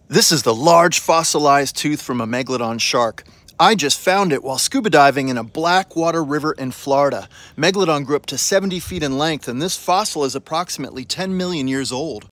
This is the large fossilized tooth from a Megalodon shark. I just found it while scuba diving in a blackwater river in Florida. Megalodon grew up to 70 feet in length, and this fossil is approximately 10 million years old.